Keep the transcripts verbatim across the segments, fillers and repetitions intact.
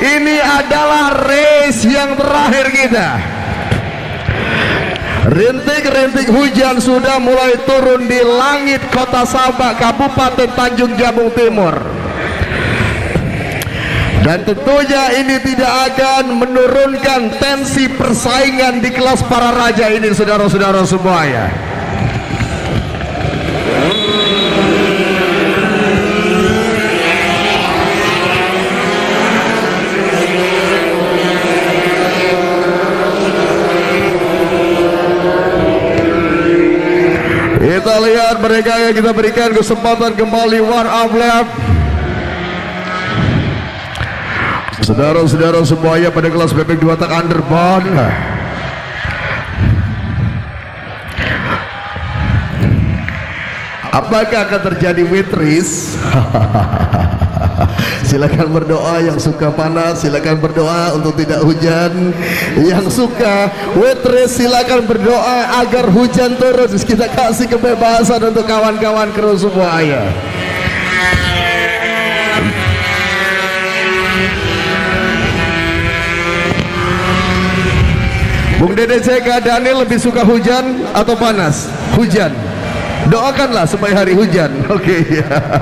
Ini adalah race yang terakhir kita. Rintik-rintik hujan sudah mulai turun di langit kota Sabak, Kabupaten Tanjung Jabung Timur. Dan tentunya ini tidak akan menurunkan tensi persaingan di kelas para raja ini, saudara-saudara semuanya. Kita lihat mereka yang kita berikan kesempatan kembali one up lap. Saudara-saudara semuanya pada kelas bebek dua tak underbone. Apakah akan terjadi wet race? Silakan berdoa yang suka panas, silakan berdoa untuk tidak hujan. Yang suka wet race silakan berdoa agar hujan turun. Kita kasih kebebasan untuk kawan-kawan kru semuanya. Bung Dede C K Daniel lebih suka hujan atau panas? Hujan. Doakanlah supaya hari hujan. Oke. Okay.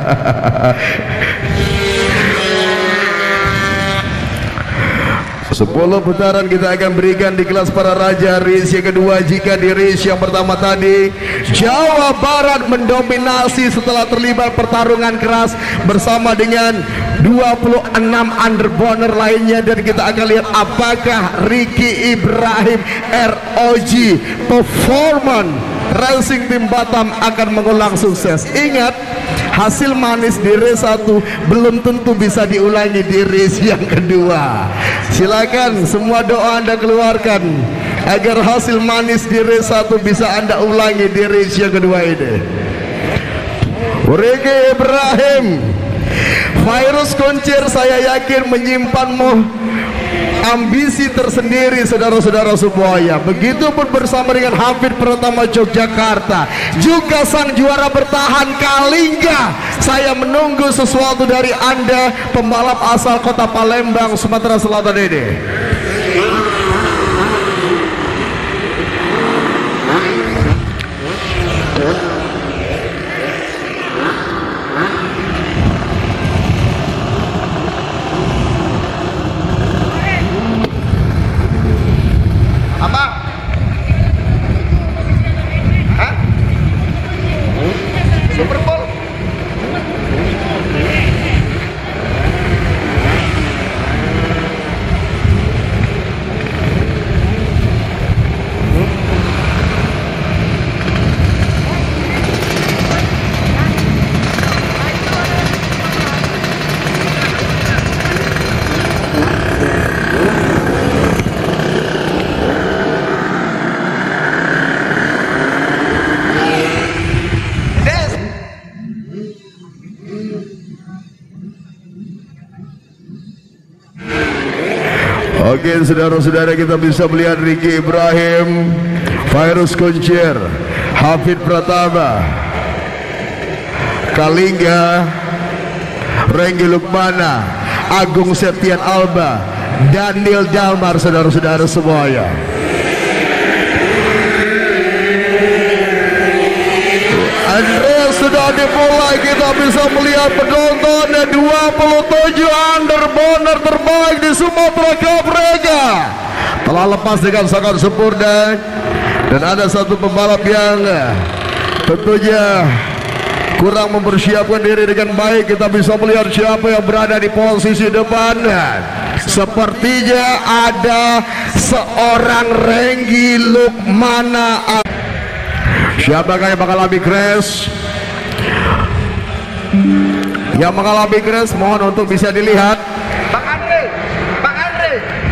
sepuluh putaran kita akan berikan di kelas para raja race yang kedua. Jika di race yang pertama tadi Jawa Barat mendominasi setelah terlibat pertarungan keras bersama dengan dua puluh enam underboner lainnya, dan kita akan lihat apakah Ricky Ibrahim R O G Performance Racing Team Batam akan mengulang sukses. Ingat, hasil manis di race satu belum tentu bisa diulangi di race yang kedua. Silakan semua doa Anda keluarkan agar hasil manis di race satu bisa Anda ulangi di race yang kedua ini. Ricky Ibrahim, Virus Kuncir, saya yakin menyimpanmu ambisi tersendiri, saudara-saudara semuanya. Begitupun bersama dengan Hafid Pratama Yogyakarta, juga sang juara bertahan Kalingga. Saya menunggu sesuatu dari Anda, pembalap asal kota Palembang, Sumatera Selatan ini. Oke, saudara-saudara, kita bisa melihat Ricky Ibrahim, Virus Kuncir, Hafid Pratama, Kalingga, Renggi Lukmana, Agung Septian Alba, Daniel Dalmar, saudara-saudara semuanya. Andreas sudah dimulai, kita bisa melihat penontonnya dua puluh tujuh underboner terbaik di Sumatera Cup Rega telah lepas dengan sangat sempurna, dan ada satu pembalap yang tentunya kurang mempersiapkan diri dengan baik. Kita bisa melihat siapa yang berada di posisi depan. Sepertinya ada seorang Renggi Lukmana. Siapakah yang mengalami crash? Yang mengalami crash mohon untuk bisa dilihat. Bang Andre, Bang Andre.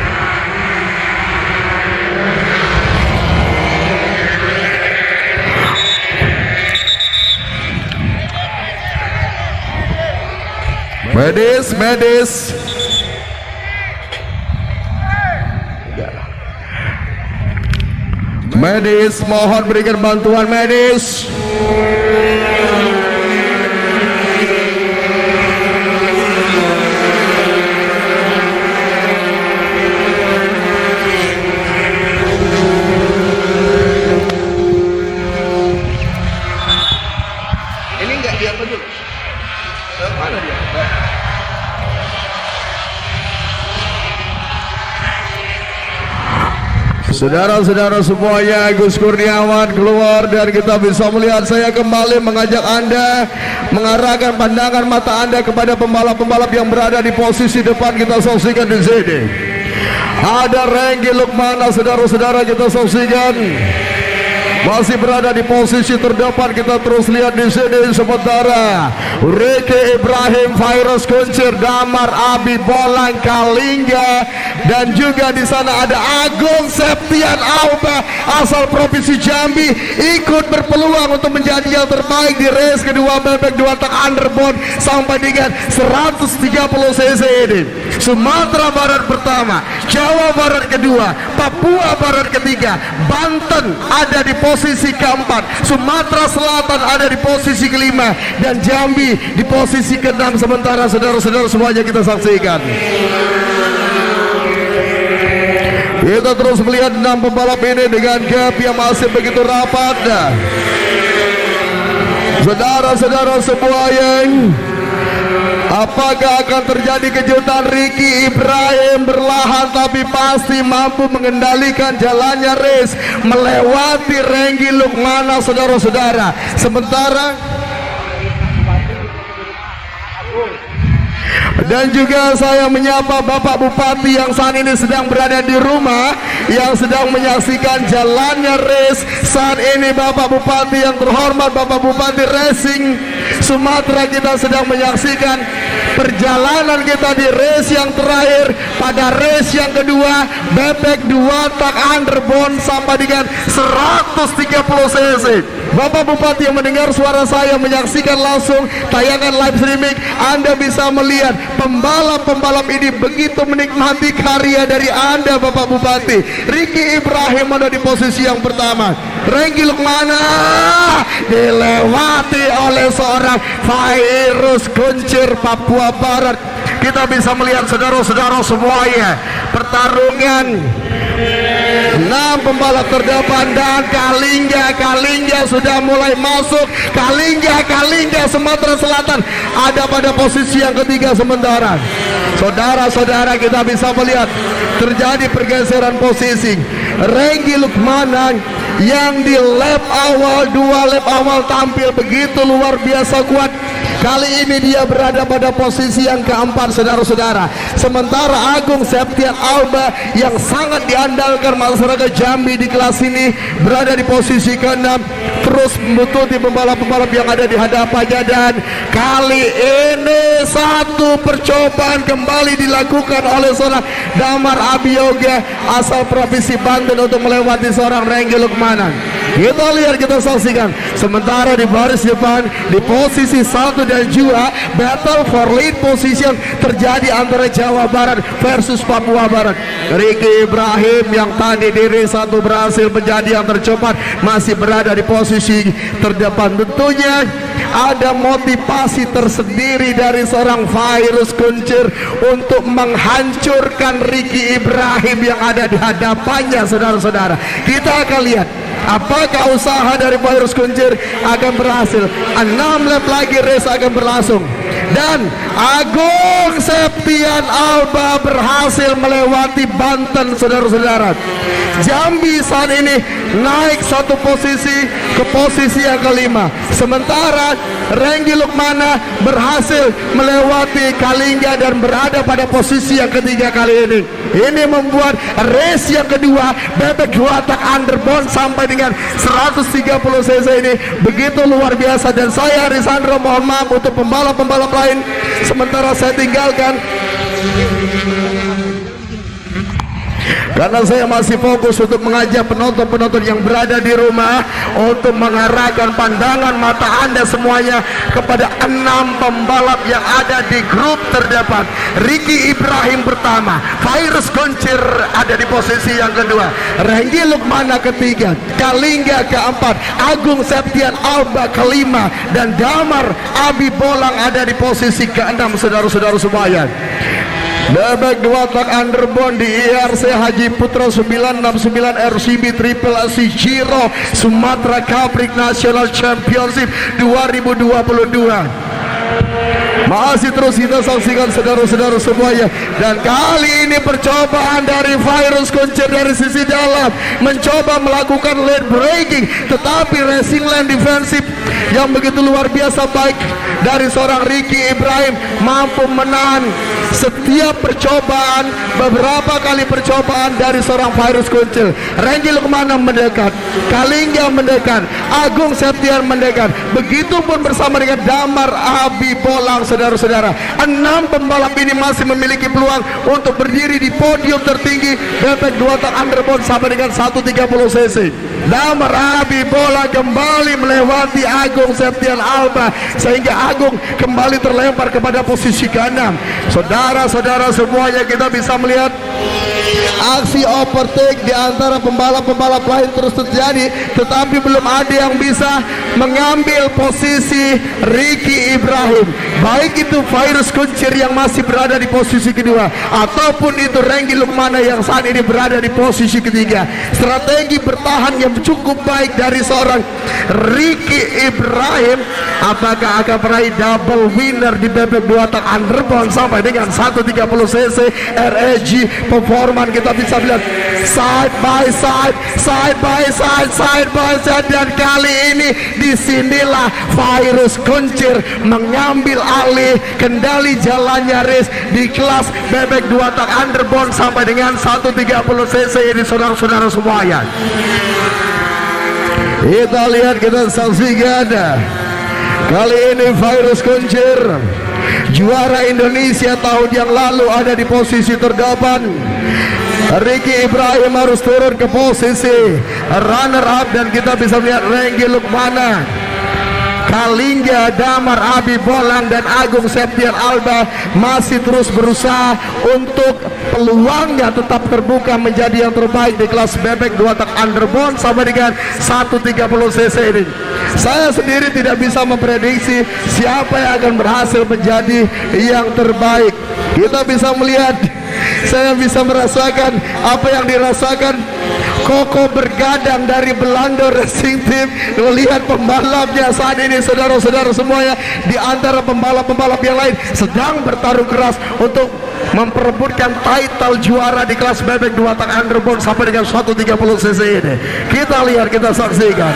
Medis, medis. Medis, mohon berikan bantuan medis. Saudara-saudara semuanya, Gus Kurniawan keluar dan kita bisa melihat. Saya kembali mengajak Anda mengarahkan pandangan mata Anda kepada pembalap-pembalap yang berada di posisi depan. Kita saksikan di sini. Ada Renggi Lukmana, saudara-saudara, kita saksikan masih berada di posisi terdepan. Kita terus lihat di sini. Sementara Ricky Ibrahim, Virus Kuncir, Damar, Abi Bolang, Kalingga, dan juga di sana ada Agung Septian Auba asal Provinsi Jambi ikut berpeluang untuk menjadi yang terbaik di race kedua bebek dua tak underbone sampai dengan seratus tiga puluh cc ini. Sumatera Barat pertama, Jawa Barat kedua, Papua Barat ketiga, Banten ada di posisi keempat, Sumatera Selatan ada di posisi kelima, dan Jambi di posisi keenam. Sementara saudara-saudara semuanya kita saksikan. Kita terus melihat enam pembalap ini dengan gap yang masih begitu rapat. Saudara-saudara semuanya, apakah akan terjadi kejutan? Ricky Ibrahim berlahan tapi pasti mampu mengendalikan jalannya race, melewati Renggi Lukmana, saudara-saudara. Sementara dan juga saya menyapa Bapak Bupati yang saat ini sedang berada di rumah, yang sedang menyaksikan jalannya race saat ini. Bapak Bupati yang terhormat, Bapak Bupati Racing Sumatera, kita sedang menyaksikan perjalanan kita di race yang terakhir pada race yang kedua bebek dua tak underbone sampai dengan seratus tiga puluh cc. Bapak Bupati yang mendengar suara saya, menyaksikan langsung tayangan live streaming, Anda bisa melihat pembalap-pembalap ini begitu menikmati karya dari Anda, Bapak Bupati. Ricky Ibrahim ada di posisi yang pertama. Renggi Lukmana dilewati oleh seorang Virus Kuncir, Papua Barat. Kita bisa melihat saudara-saudara semuanya, pertarungan enam pembalap terdepan dan Kalingga. Kalingga sudah mulai masuk. Kalingga, Kalingga Sumatera Selatan ada pada posisi yang ketiga. Sementara saudara-saudara kita bisa melihat terjadi pergeseran posisi. Renggi Lukmana yang di lap awal, dua lap awal tampil begitu luar biasa kuat. Kali ini dia berada pada posisi yang keempat, saudara-saudara. Sementara Agung Septian Auba yang sangat diandalkan masyarakat Jambi di kelas ini berada di posisi keenam, terus membutuhkan pembalap-pembalap yang ada di hadapannya. Dan kali ini satu percobaan kembali dilakukan oleh seorang Damar Abiyoga asal Provinsi Banten untuk melewati seorang Renggi Lukmana. Kita lihat, kita saksikan. Sementara di baris depan di posisi satu dan dua, battle for lead position terjadi antara Jawa Barat versus Papua Barat. Ricky Ibrahim yang tadi di race satu berhasil menjadi yang tercepat, masih berada di posisi terdepan. Tentunya ada motivasi tersendiri dari seorang Virus Kuncir untuk menghancurkan Ricky Ibrahim yang ada di hadapannya, saudara-saudara. Kita akan lihat apakah usaha dari Virus Kuncir akan berhasil. Enam lap lagi race akan berlangsung, dan Agung Septian Alba berhasil melewati Banten, saudara-saudara. Jambi saat ini naik satu posisi ke posisi yang kelima. Sementara Renggi Lukmana berhasil melewati Kalingga dan berada pada posisi yang ketiga kali ini. Ini membuat race yang kedua bebek dua tak underbone sampai dengan seratus tiga puluh cc ini begitu luar biasa. Dan saya Arisandro mohon maaf untuk pembalap-pembalap lain, sementara saya tinggalkan karena saya masih fokus untuk mengajak penonton-penonton yang berada di rumah untuk mengarahkan pandangan mata Anda semuanya kepada enam pembalap yang ada di grup terdepan. Ricky Ibrahim pertama, Virus Kuncir ada di posisi yang kedua, Renggi Lukmana ketiga, Kalingga keempat, Agung Septian Alba kelima, dan Damar Abi Bolang ada di posisi keenam, saudara-saudara semuanya. Bebek dua tak underbone di I R C Haji Putra sembilan enam sembilan R C B Triple C Giro Sumatera Caprik National Championship dua ribu dua puluh dua. Masih terus kita saksikan saudara-saudara semuanya. Dan kali ini percobaan dari Virus Kunci dari sisi dalam, mencoba melakukan lane breaking, tetapi racing lane defensif yang begitu luar biasa baik dari seorang Ricky Ibrahim, mampu menahan setiap percobaan. Beberapa kali percobaan dari seorang Virus Kuncil. Renggi Lukmana mendekat, Kalingga mendekat, Agung Septian mendekat, begitupun bersama dengan Damar Abi Bolang. Saudara-saudara, enam pembalap ini masih memiliki peluang untuk berdiri di podium tertinggi bebek dua tak underbone sama dengan seratus tiga puluh cc. Damar Abi Bolang kembali melewati Agung Septian Alba, sehingga Agung kembali terlempar kepada posisi keenam. Saudara-saudara semuanya, kita bisa melihat aksi overtake di antara pembalap-pembalap lain terus terjadi, tetapi belum ada yang bisa mengambil posisi Ricky Ibrahim. Baik itu Virus Kuncir yang masih berada di posisi kedua, ataupun itu Renggi Lukmana yang saat ini berada di posisi ketiga. Strategi bertahan yang cukup baik dari seorang Ricky Ibrahim. Apakah akan meraih double winner di bebek dua tak underbone sampai dengan seratus tiga puluh cc R S G Performance? Kita bisa lihat side by side, side by side, side by side, dan kali ini disinilah Virus Kuncir mengambil alih kendali jalannya race di kelas bebek dua tak underbone sampai dengan seratus tiga puluh cc ini, saudara-saudara semuanya. Kita lihat, kita saksikan. Kali ini Virus Kuncir, juara Indonesia tahun yang lalu, ada di posisi terdepan. Ricky Ibrahim harus turun ke posisi runner up, dan kita bisa melihat Renggi Lukmana, Kalingga, Damar Abi Bolang, dan Agung Septian Alba masih terus berusaha untuk peluangnya tetap terbuka menjadi yang terbaik di kelas bebek dua tak underbone sama dengan seratus tiga puluh cc ini. Saya sendiri tidak bisa memprediksi siapa yang akan berhasil menjadi yang terbaik. Kita bisa melihat, saya bisa merasakan apa yang dirasakan Koko Bergadang dari Belanda Racing Team. Melihat pembalapnya saat ini, saudara-saudara semuanya, di antara pembalap-pembalap yang lain sedang bertarung keras untuk memperebutkan title juara di kelas bebek dua tak underbone sampai dengan seratus tiga puluh cc ini. Kita lihat, kita saksikan.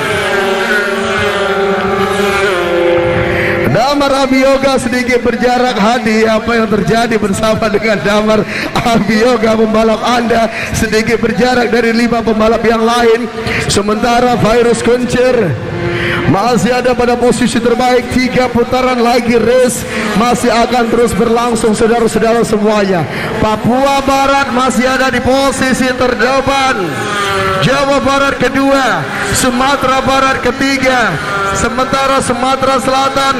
Damar Abi Yoga sedikit berjarak. Hadi, apa yang terjadi bersama dengan Damar Abi Yoga, pembalap Anda sedikit berjarak dari lima pembalap yang lain. Sementara Virus Kuncir masih ada pada posisi terbaik. Tiga putaran lagi race masih akan terus berlangsung, saudara-saudara semuanya. Papua Barat masih ada di posisi terdepan, Jawa Barat kedua, Sumatera Barat ketiga, sementara Sumatera Selatan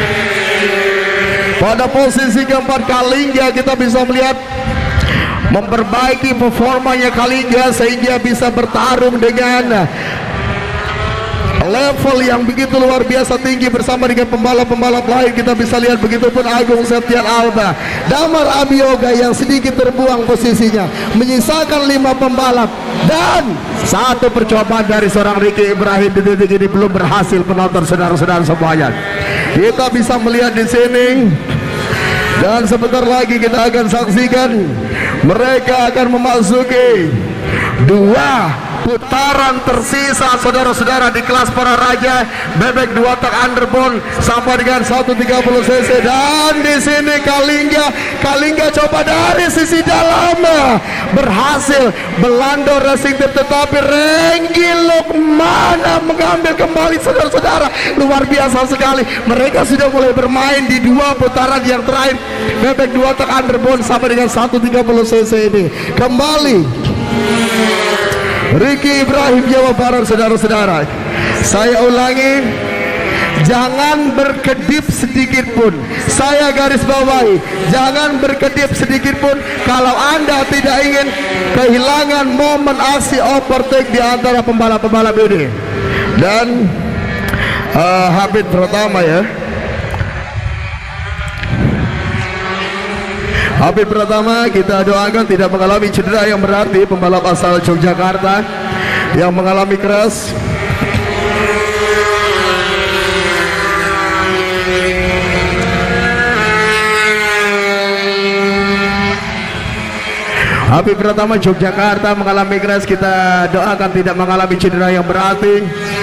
pada posisi keempat. Kalingga kita bisa melihat memperbaiki performanya Kalingga sehingga bisa bertarung dengan level yang begitu luar biasa tinggi bersama dengan pembalap-pembalap lain. Kita bisa lihat begitupun Agung Septian Alba, Damar Abi Yoga yang sedikit terbuang posisinya, menyisakan lima pembalap, dan satu percobaan dari seorang Ricky Ibrahim di titik ini belum berhasil, penonton, saudara-saudara semuanya. Kita bisa melihat di sini, dan sebentar lagi kita akan saksikan mereka akan memasuki dua putaran tersisa, saudara-saudara, di kelas para raja bebek dua tak underbone sampai dengan seratus tiga puluh cc. Dan di sini Kalingga, Kalingga coba dari sisi dalam, berhasil Belanda Racing Team, tetapi Renggi Lukmana mengambil kembali, saudara-saudara. Luar biasa sekali, mereka sudah mulai bermain di dua putaran yang terakhir bebek dua tak underbone sampai dengan seratus tiga puluh cc ini. Kembali Ricky Ibrahim, Jawa Barat, saudara-saudara. Saya ulangi, jangan berkedip sedikit pun. Saya garis bawahi, jangan berkedip sedikit pun kalau Anda tidak ingin kehilangan momen aksi overtake di antara pembalap-pembalap ini. Dan uh, Habib pertama ya, Habib pertama kita doakan tidak mengalami cedera yang berarti. Pembalap asal Yogyakarta yang mengalami keras. Habib Pratama Yogyakarta mengalami crash, kita doakan tidak mengalami cedera yang berarti.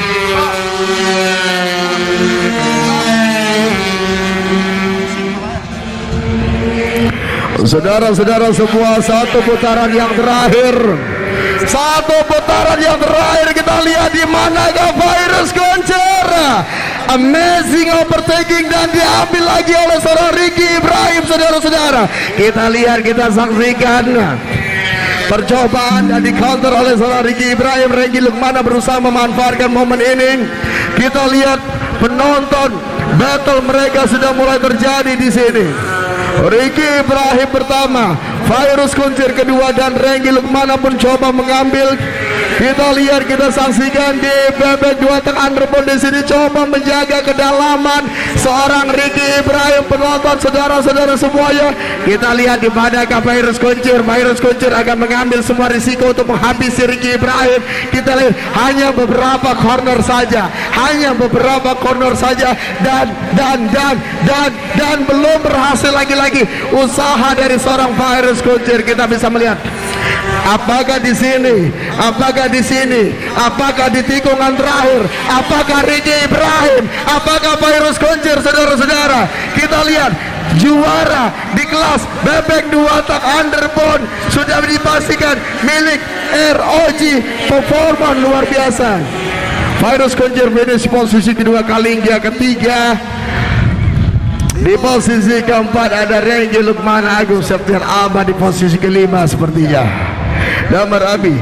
Saudara-saudara semua, satu putaran yang terakhir, satu putaran yang terakhir, kita lihat di manakah Virus Goncer. Amazing overtaking dan diambil lagi oleh seorang Ricky Ibrahim. Saudara-saudara, kita lihat, kita saksikan percobaan dan di counter oleh seorang Ricky Ibrahim. Renggi Lukmana berusaha memanfaatkan momen ini. Kita lihat penonton, battle mereka sudah mulai terjadi di sini. Ricky Ibrahim pertama, Virus Goncer kedua, dan Renggi Lukmana pun coba mengambil. Kita lihat, kita saksikan di bebek dua teng underbone di sini coba menjaga kedalaman seorang Ricky Ibrahim. Penonton, saudara-saudara semuanya, kita lihat di manakah Virus Goncer. Virus Goncer akan mengambil semua risiko untuk menghabisi Ricky Ibrahim. Kita lihat hanya beberapa corner saja, hanya beberapa corner saja, dan dan dan dan dan belum berhasil lagi-lagi usaha dari seorang Virus Goncer. Kita bisa melihat apakah di sini, apakah di sini, apakah di tikungan terakhir, apakah Ricky Ibrahim, apakah Virus Goncer. Saudara-saudara, kita lihat juara di kelas bebek dua tak underbone sudah dipastikan milik R O G Performance. Luar biasa. Virus Goncer finish posisi kedua, Kalingga ketiga. Di posisi keempat ada Renggi Lukmana Agung Septian Alba di posisi kelima sepertinya. Damar Abi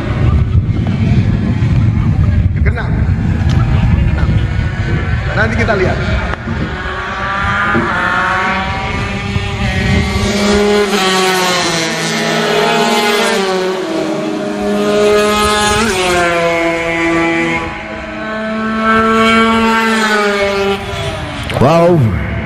keenam. Nanti kita lihat. Wow.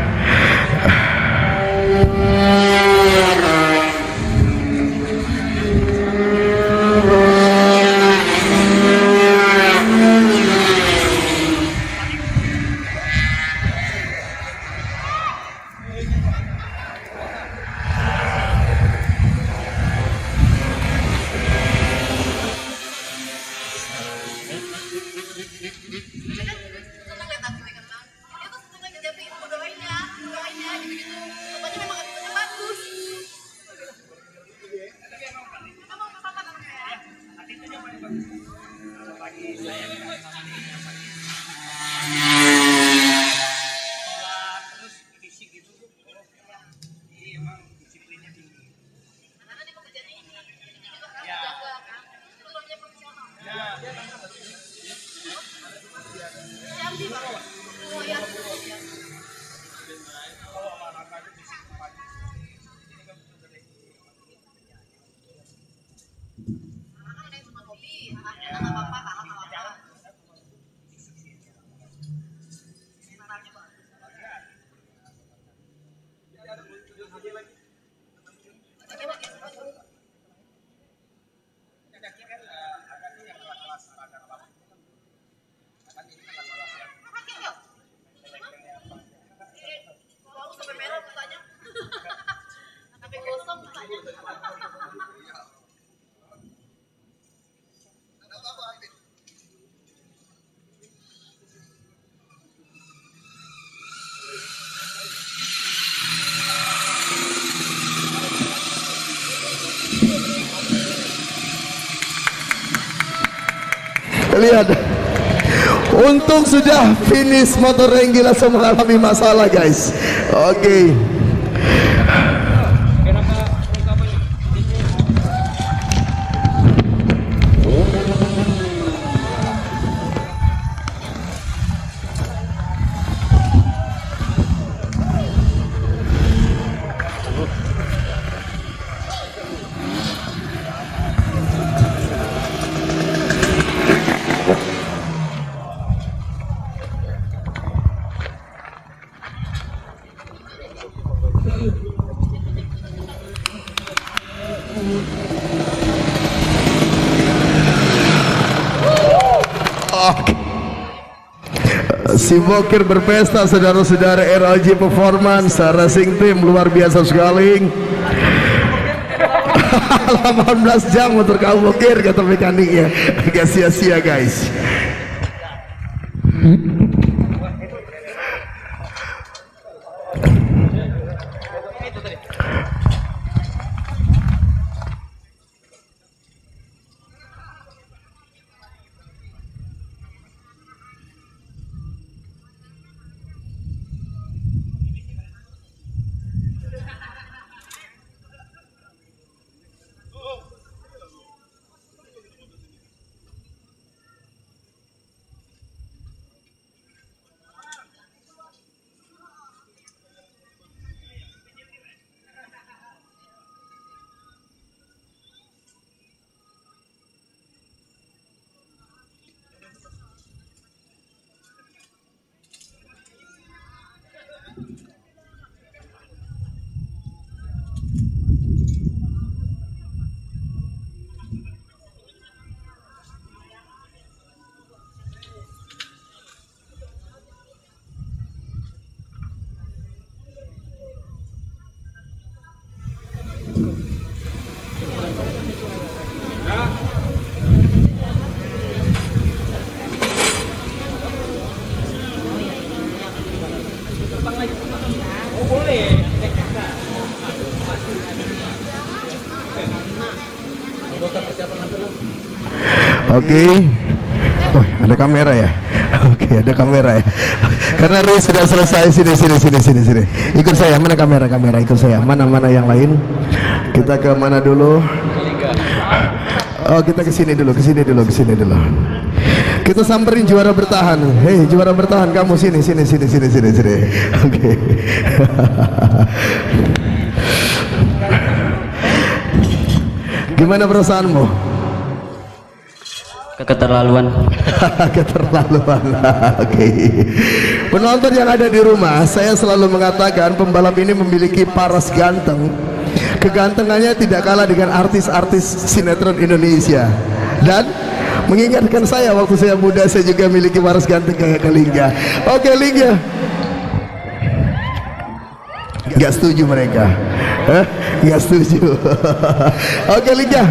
Lihat, untung sudah finish motor Renggi langsung mengalami masalah guys. Oke okay. Si Bokir berpesta, saudara-saudara. R O G Performance Racing Team luar biasa sekali. delapan belas jam motor kamu bokir kata mekaniknya. Agak sia-sia guys. Oke, okay. Oh, ada kamera ya. Oke, okay, ada kamera ya. Karena race sudah selesai. Sini, sini, sini, sini, sini. Ikut saya. Mana kamera, kamera? Ikut saya. Mana, mana yang lain? Kita ke mana dulu? Oh, kita ke sini dulu, ke sini dulu, ke sini dulu. Kita samperin juara bertahan. Hei, juara bertahan, kamu sini, sini, sini, sini, sini, sini. Oke. Okay. Gimana perasaanmu? Keterlaluan. Keterlaluan. Oke. Okay. Penonton yang ada di rumah, saya selalu mengatakan pembalap ini memiliki paras ganteng. Kegantengannya tidak kalah dengan artis-artis sinetron Indonesia. Dan mengingatkan saya waktu saya muda, saya juga memiliki paras ganteng kayak Kalingga. Oke, okay, Lingga. Gak setuju mereka. Hah? Gak setuju. Oke, okay, Lingga.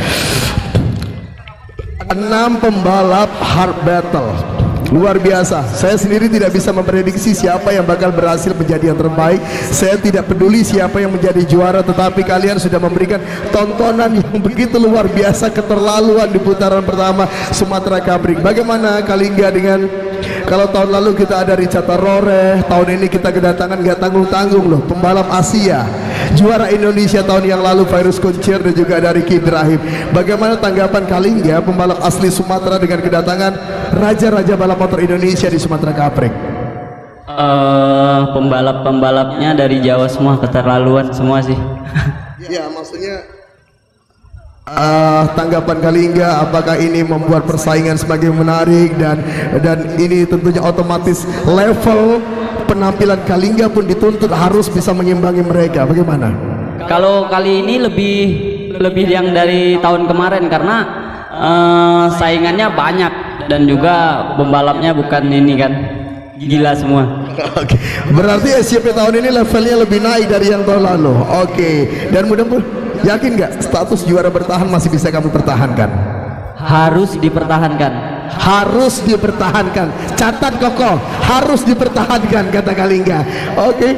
Enam pembalap hard battle, luar biasa. Saya sendiri tidak bisa memprediksi siapa yang bakal berhasil menjadi yang terbaik. Saya tidak peduli siapa yang menjadi juara, tetapi kalian sudah memberikan tontonan yang begitu luar biasa, keterlaluan di putaran pertama Sumatera Cup Ring. Bagaimana Kalingga dengan, kalau tahun lalu kita ada Richard Rore, tahun ini kita kedatangan gak tanggung-tanggung loh, pembalap Asia, juara Indonesia tahun yang lalu Virus Kuncir dan juga dari Ki Ibrahim. Bagaimana tanggapan Kalingga, pembalap asli Sumatera, dengan kedatangan raja-raja balap motor Indonesia di Sumatera Cup Ring? Uh, pembalap-pembalapnya dari Jawa semua, keterlaluan semua sih. Ya, maksudnya uh, tanggapan Kalingga, apakah ini membuat persaingan semakin menarik, dan dan ini tentunya otomatis level penampilan Kalingga pun dituntut harus bisa mengimbangi mereka. Bagaimana? Kalau kali ini lebih lebih yang dari tahun kemarin, karena uh, saingannya banyak dan juga pembalapnya bukan ini kan, gila semua. Oke, berarti S C P tahun ini levelnya lebih naik dari yang tahun lalu. Oke, dan mudah-mudahan, yakin nggak status juara bertahan masih bisa kamu pertahankan? Harus dipertahankan. Harus dipertahankan. Catat kokoh, harus dipertahankan kata Kalingga. Oke.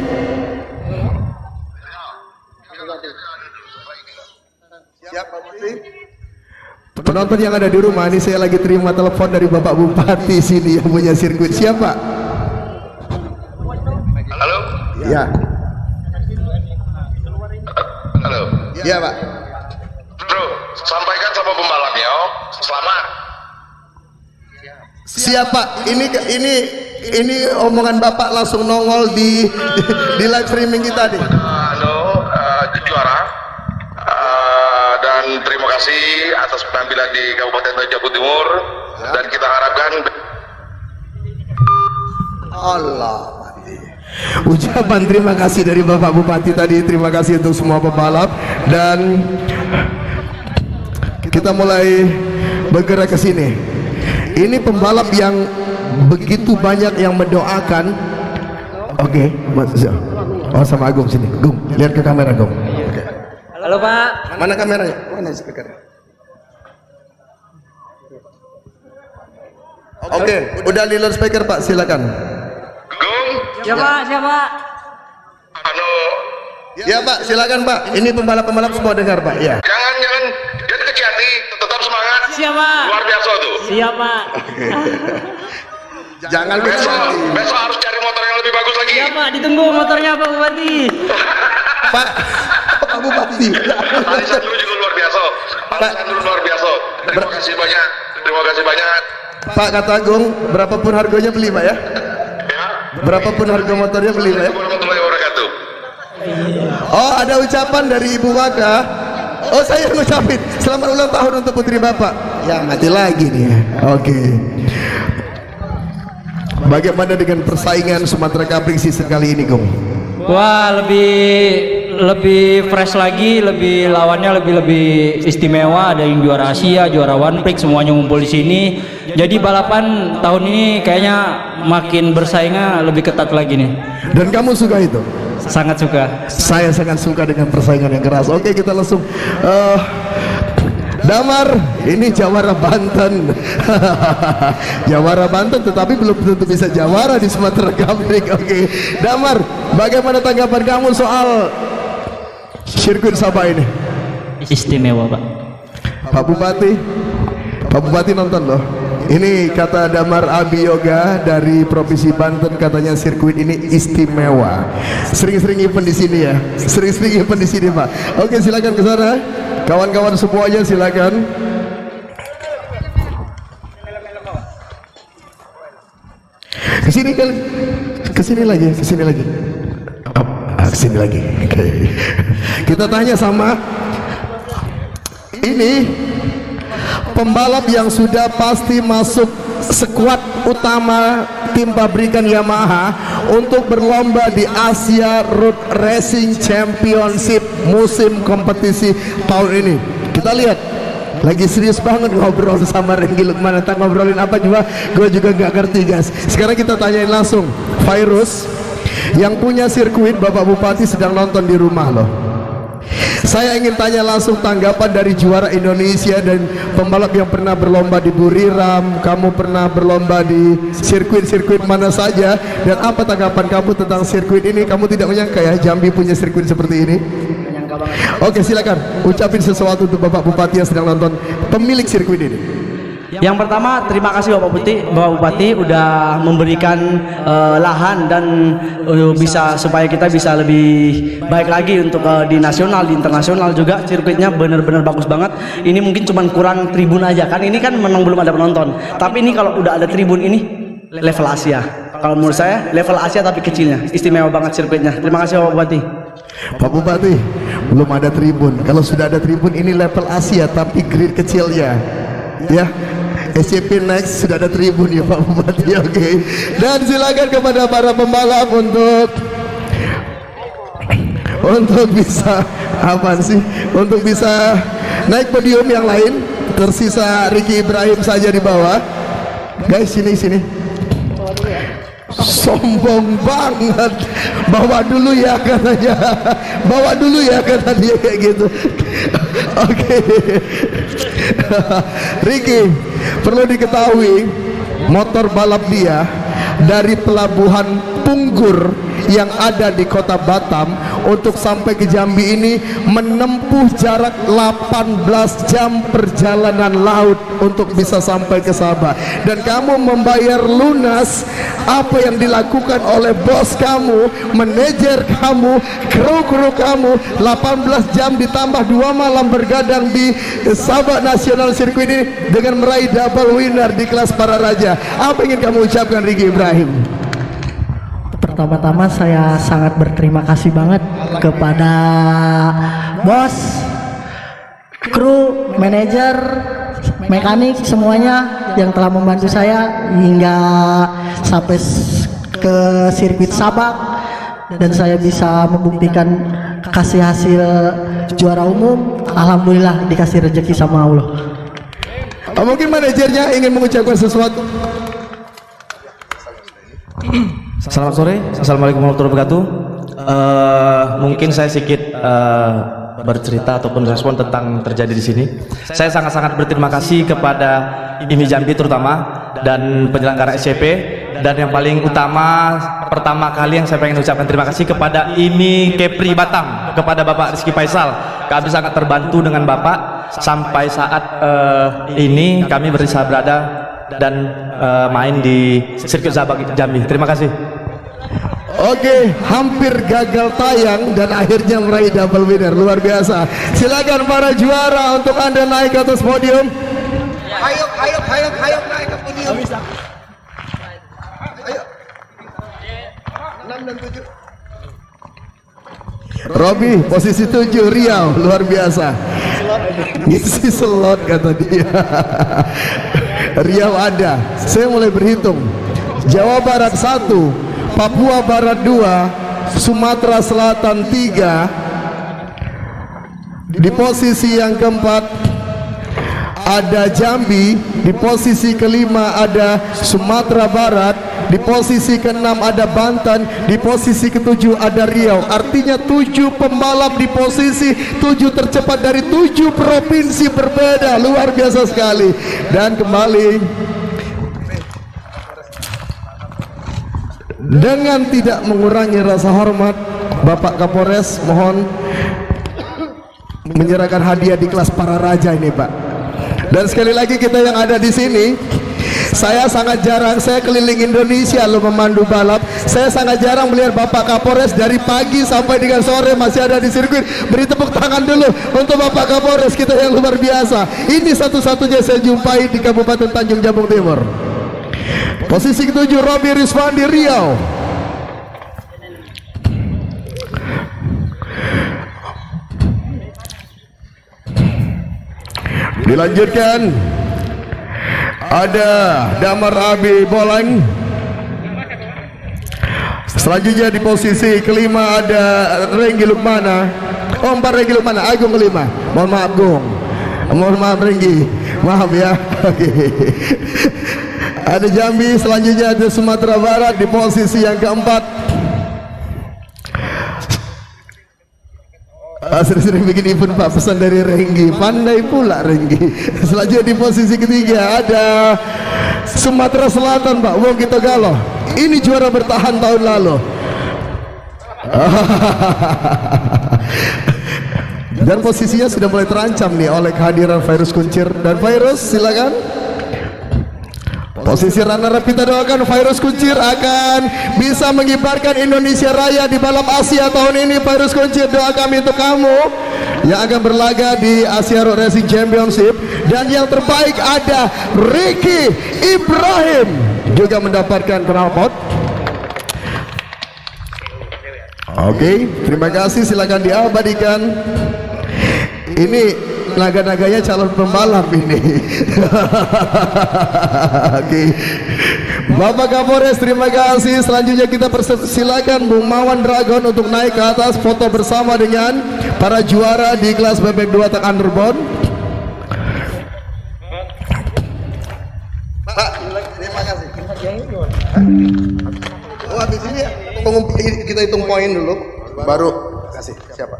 Siap, Pak Bupati. Penonton yang ada di rumah, ini saya lagi terima telepon dari Bapak Bupati sini yang punya sirkuit. Siapa? Halo? Ya. Halo? Ya, Pak. Bro, sampaikan sama pembalapnya, oh. Selamat. Siapa? Ini ini ini omongan Bapak langsung nongol di di live streaming kita nih. Halo, uh, juara. Uh, dan terima kasih atas penampilan di Kabupaten Jawa Timur, ya. Dan kita harapkan Allah. Ucapan terima kasih dari Bapak Bupati tadi. Terima kasih untuk semua pembalap, dan kita mulai bergerak ke sini. Ini pembalap yang begitu banyak yang mendoakan. Oke, okay. Oh, sama Agung sini. Gung, lihat ke kamera, Gung. Oke. Halo, Halo Pak. Mana kameranya? Mana speakernya? Oke, okay, udah di loudspeaker Pak, silakan. Gong. Siapa? Siapa? Halo. Ya Pak, silakan Pak. Ini pembalap-pembalap semua dengar Pak. Ya. Jangan jangan jadi kecil hati, tetap semangat. Siapa? Luar biasa tuh. Siapa? Jangan Besok, besok. besok harus cari motor yang lebih bagus lagi. Siapa? Ditunggu motornya Pak Bupati. Pak, Pak Bupati. Arisan dulu juga luar biasa. Arisan dulu luar biasa. Terima kasih banyak. Terima kasih banyak. Pak kata Agung, berapapun harganya beli Pak ya. Ya. Berapapun harga motornya beli Pak ya. Warahmatullahi wabarakatuh. Oh, ada ucapan dari Ibu Waka. Oh, saya ngucapin selamat ulang tahun untuk putri Bapak. Ya, mati lagi nih. Oke. Okay. Bagaimana dengan persaingan Sumatera Cup Ring Season kali ini, Gong? Wah, lebih lebih fresh lagi, lebih lawannya lebih lebih istimewa. Ada yang juara Asia, juara One Prix, semuanya ngumpul di sini. Jadi balapan tahun ini kayaknya makin bersaingnya lebih ketat lagi nih. Dan kamu suka itu? Sangat suka. Saya sangat suka dengan persaingan yang keras. Oke, kita langsung. Uh, Damar, ini Jawara Banten. Jawara Banten, tetapi belum tentu bisa Jawara di Sumatera Cup Ring. Oke, Damar, bagaimana tanggapan kamu soal sirkuit Sabah ini? Istimewa Pak. Pak Bupati, Pak Bupati nonton loh. Ini kata Damar Abi Yoga dari Provinsi Banten, katanya sirkuit ini istimewa. Sering-sering event di sini ya. Sering-sering event di sini Pak. Oke, silakan ke sana. Kawan-kawan semuanya silakan. Kesini kali, kesini lagi, kesini lagi. Oh, kesini lagi. Oke. Okay. Kita tanya sama ini pembalap yang sudah pasti masuk skuad utama tim pabrikan Yamaha untuk berlomba di Asia Road Racing Championship musim kompetisi tahun ini. Kita lihat lagi serius banget ngobrol sama Renggi Lukman. Entah ngobrolin apa juga gue juga gak ngerti guys. Sekarang kita tanyain langsung Virus yang punya sirkuit. Bapak Bupati sedang nonton di rumah loh. Saya ingin tanya langsung tanggapan dari juara Indonesia dan pembalap yang pernah berlomba di Buriram. Kamu pernah berlomba di sirkuit-sirkuit mana saja, dan apa tanggapan kamu tentang sirkuit ini? Kamu tidak menyangka ya Jambi punya sirkuit seperti ini? Oke, silakan ucapin sesuatu untuk Bapak Bupati yang sedang nonton, pemilik sirkuit ini. Yang pertama, terima kasih Bapak Bupati, Bapak Bupati udah memberikan uh, lahan dan uh, bisa supaya kita bisa lebih baik lagi untuk uh, di nasional, di internasional juga. Sirkuitnya benar-benar bagus banget. Ini mungkin cuman kurang tribun aja kan. Ini kan memang belum ada penonton. Tapi ini kalau udah ada tribun ini level Asia. Kalau menurut saya level Asia tapi kecilnya. Istimewa banget sirkuitnya. Terima kasih Bapak Bupati. Pak Bupati, belum ada tribun. Kalau sudah ada tribun ini level Asia tapi grid kecilnya. Ya. S C P Next sudah ada tribun ya Pak Bupati. Oke, okay. Dan silakan kepada para pembalap untuk untuk bisa apa sih untuk bisa naik podium yang lain. Tersisa Ricky Ibrahim saja di bawah. Guys, sini sini. Sombong banget. Bawa dulu ya katanya. Bawa dulu ya kata dia kayak gitu. Oke. Okay. Ricky, perlu diketahui motor balap dia dari pelabuhan Punggur yang ada di kota Batam untuk sampai ke Jambi ini menempuh jarak delapan belas jam perjalanan laut untuk bisa sampai ke Sabah. Dan kamu membayar lunas apa yang dilakukan oleh bos kamu, manajer kamu, kru-kru kamu. Delapan belas jam ditambah dua malam bergadang di Sabah National Circuit ini dengan meraih double winner di kelas para raja. Apa yang ingin kamu ucapkan Ricky Ibrahim? Pertama-tama saya sangat berterima kasih banget kepada bos, kru, manajer, mekanik semuanya yang telah membantu saya hingga sampai ke sirkuit Sabah, dan saya bisa membuktikan kasih hasil juara umum. Alhamdulillah dikasih rezeki sama Allah. Oh, mungkin manajernya ingin mengucapkan sesuatu. Selamat sore, assalamualaikum warahmatullahi wabarakatuh. Uh, mungkin saya sedikit uh, bercerita ataupun respon tentang terjadi di sini. Saya sangat-sangat berterima kasih kepada I M I Jambi terutama dan penyelenggara S C P, dan yang paling utama pertama kali yang saya pengen ucapkan terima kasih kepada I M I Kepri Batam, kepada Bapak Rizky Faisal. Kami sangat terbantu dengan Bapak sampai saat uh, ini kami bisa berada dan uh, main di sirkuit Sabak Jambi. Terima kasih. Oke, hampir gagal tayang dan akhirnya meraih double winner, luar biasa. Silakan para juara untuk Anda naik ke atas podium. Ayo, ayo, ayo, ayo naik ke podium. Ayo. enam dan tujuh. Robi posisi tujuh, Riau, luar biasa. Ngisi slot kata dia. Riau ada. Saya mulai berhitung. Jawa Barat satu, Papua Barat dua, Sumatera Selatan tiga. Di posisi yang keempat ada Jambi, di posisi kelima ada Sumatera Barat, di posisi keenam ada Banten, di posisi ketujuh ada Riau. Artinya tujuh pembalap di posisi tujuh tercepat dari tujuh provinsi berbeda, luar biasa sekali. Dan kembali dengan tidak mengurangi rasa hormat, Bapak Kapolres mohon menyerahkan hadiah di kelas para raja ini, Pak. Dan sekali lagi kita yang ada di sini, saya sangat jarang, saya keliling Indonesia lo memandu balap. Saya sangat jarang melihat Bapak Kapolres dari pagi sampai dengan sore masih ada di sirkuit. Beri tepuk tangan dulu untuk Bapak Kapolres kita yang luar biasa. Ini satu-satunya saya jumpai di Kabupaten Tanjung Jabung Timur. Posisi ketujuh Robi Rizwandi, Riau. Dilanjutkan ada Damar Abi Boleng. Selanjutnya di posisi kelima ada Renggi Lukmana. Oh, empat Renggi Lukmana, Agung kelima. Mohon maaf Gung, mohon maaf Renggi, maaf ya. Oke. Ada Jambi, selanjutnya ada Sumatera Barat di posisi yang keempat. Ah, sering-sering bikin event Pak, pesan dari Renggi, pandai pula Renggi. Selanjutnya di posisi ketiga ada Sumatera Selatan Pak, Wong Kito Galo. Ini juara bertahan tahun lalu. Dan posisinya sudah mulai terancam nih oleh kehadiran Virus Kuncir. Dan Virus silakan. Posisi runner-up kita doakan Virus Kuncir akan bisa mengibarkan Indonesia Raya di balap Asia tahun ini. Virus Kuncir, doa kami untuk kamu yang akan berlaga di Asia Road Racing Championship. Dan yang terbaik ada Ricky Ibrahim juga mendapatkan knalpot. Oke, terima kasih, silakan diabadikan. Ini naga-naganya calon pembalap ini. Oke, Bapak Kapolres terima kasih. Selanjutnya kita persilakan Bung Mawan Dragon untuk naik ke atas foto bersama dengan para juara di kelas bebek dua tak underbone. Pak, terima kasih. Oh, habis ini kita hitung poin dulu, baru kasih siapa.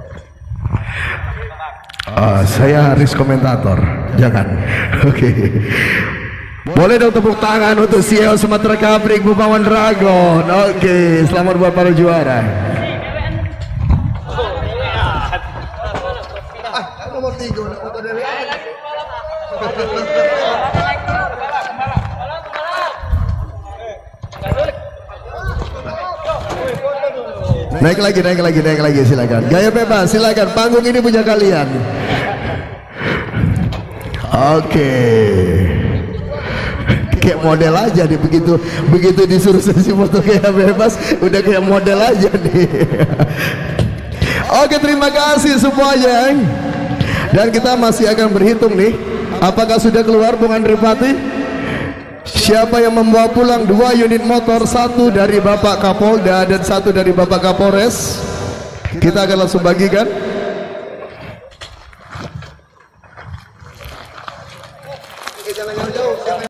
Uh, saya Haris komentator, jangan. Oke. Okay. Boleh dong tepuk tangan untuk C E O Sumatera Kaprik, Bupawan Dragon. Oke, okay. Selamat buat para juara. Ah, nomor tiga, foto dari Naik lagi, naik lagi, naik lagi, silakan. Gaya bebas, silakan. Panggung ini punya kalian. Oke. Okay. Kayak model aja nih, begitu begitu disuruh sesi foto kayak bebas, udah kayak model aja nih. Oke, terima kasih semuanya. Dan kita masih akan berhitung nih. Apakah sudah keluar Bung Andri Pati? Siapa yang membawa pulang dua unit motor, satu dari Bapak Kapolda dan satu dari Bapak Kapolres? Kita akan langsung bagikan.